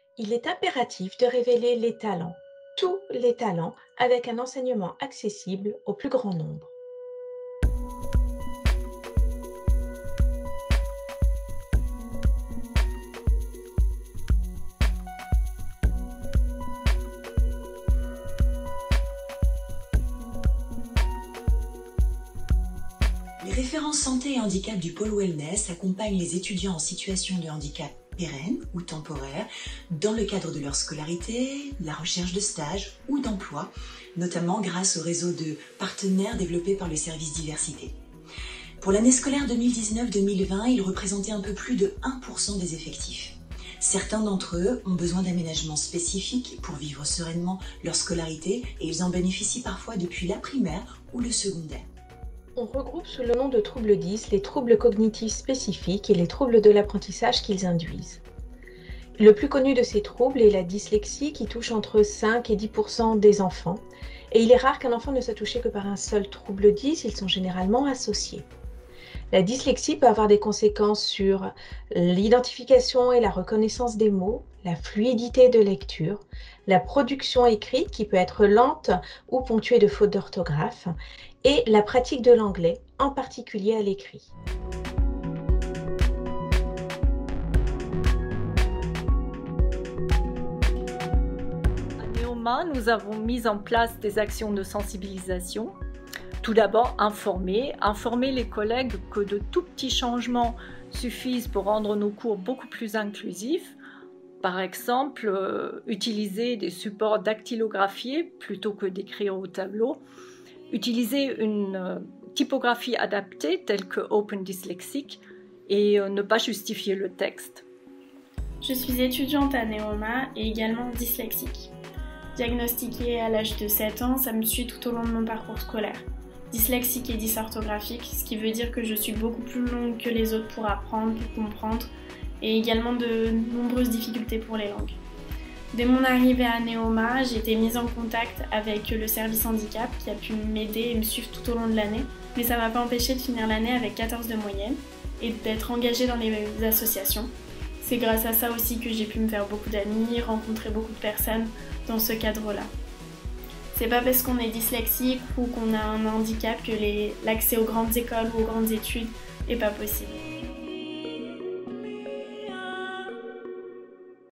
Il est impératif de révéler les talents, tous les talents, avec un enseignement accessible au plus grand nombre. Les références santé et handicap du pôle wellness accompagnent les étudiants en situation de handicap pérenne ou temporaire dans le cadre de leur scolarité, la recherche de stage ou d'emploi, notamment grâce au réseau de partenaires développé par le service diversité. Pour l'année scolaire 2019-2020, ils représentaient un peu plus de 1% des effectifs. Certains d'entre eux ont besoin d'aménagements spécifiques pour vivre sereinement leur scolarité et ils en bénéficient parfois depuis la primaire ou le secondaire. On regroupe sous le nom de troubles 10 les troubles cognitifs spécifiques et les troubles de l'apprentissage qu'ils induisent. Le plus connu de ces troubles est la dyslexie qui touche entre 5 et 10% des enfants. Et il est rare qu'un enfant ne soit touché que par un seul trouble 10, ils sont généralement associés. La dyslexie peut avoir des conséquences sur l'identification et la reconnaissance des mots, la fluidité de lecture, la production écrite qui peut être lente ou ponctuée de fautes d'orthographe, et la pratique de l'anglais, en particulier à l'écrit. À Neoma, nous avons mis en place des actions de sensibilisation. Tout d'abord, informer les collègues que de tout petits changements suffisent pour rendre nos cours beaucoup plus inclusifs. Par exemple, utiliser des supports dactylographiés plutôt que d'écrire au tableau. Utiliser une typographie adaptée telle que Open Dyslexic et ne pas justifier le texte. Je suis étudiante à Neoma et également dyslexique. Diagnostiquée à l'âge de 7 ans, ça me suit tout au long de mon parcours scolaire. Dyslexique et dysorthographique, ce qui veut dire que je suis beaucoup plus longue que les autres pour apprendre, pour comprendre, et également de nombreuses difficultés pour les langues. Dès mon arrivée à Neoma, j'ai été mise en contact avec le service handicap qui a pu m'aider et me suivre tout au long de l'année, mais ça ne m'a pas empêché de finir l'année avec 14 de moyenne et d'être engagée dans les associations. C'est grâce à ça aussi que j'ai pu me faire beaucoup d'amis, rencontrer beaucoup de personnes dans ce cadre-là. C'est pas parce qu'on est dyslexique ou qu'on a un handicap que l'accès aux grandes écoles ou aux grandes études est pas possible.